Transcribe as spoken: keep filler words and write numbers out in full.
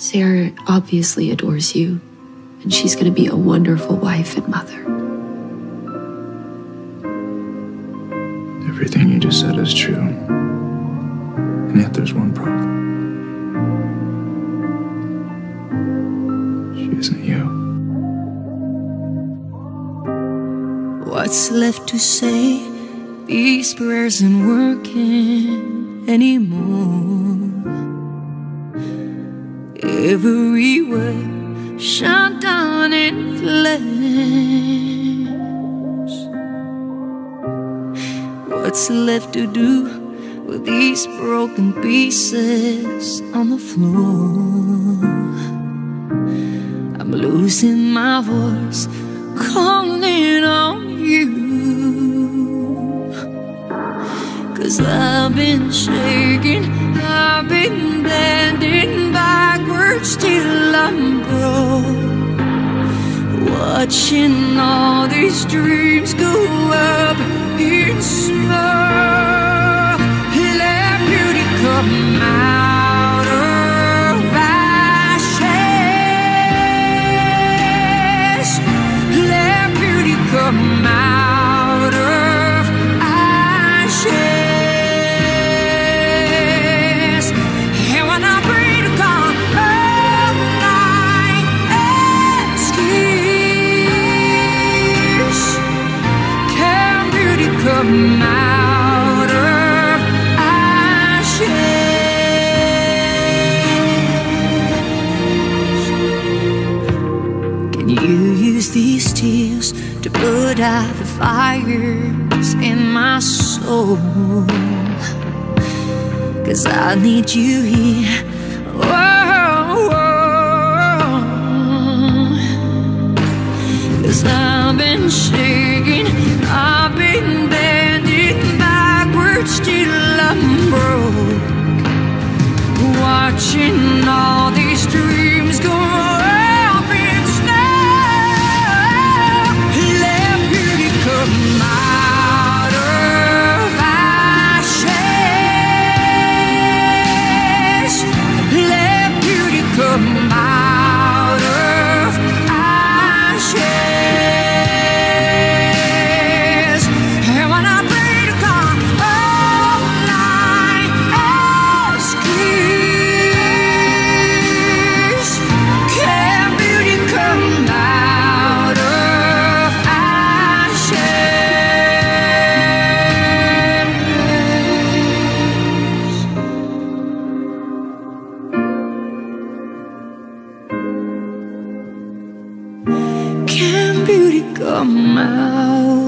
Sarah obviously adores you, and she's going to be a wonderful wife and mother. Everything you just said is true. And yet there's one problem. She isn't you. What's left to say? These prayers aren't working anymore. Every word shut down in flames. What's left to do with these broken pieces on the floor? I'm losing my voice, calling on you, 'cause I've been shaking, I've been bending backwards till I'm broke, watching all these dreams go up in smoke. Let beauty come out of ashes. Let beauty come out of ashes. And when I pray to God, all I ask is, can beauty come out of ashes? Can you use these tears to put out the fires in my soul? 'Cause I need you here. Whoa, whoa. 'Cause I've been shaking, I've been bending backwards till I'm broke, watching all these dreams go up in smoke. Let beauty come out of ashes. Let beauty come out of ashes. And when I pray to God, all I ask is, can beauty come out of ashes? Can beauty come out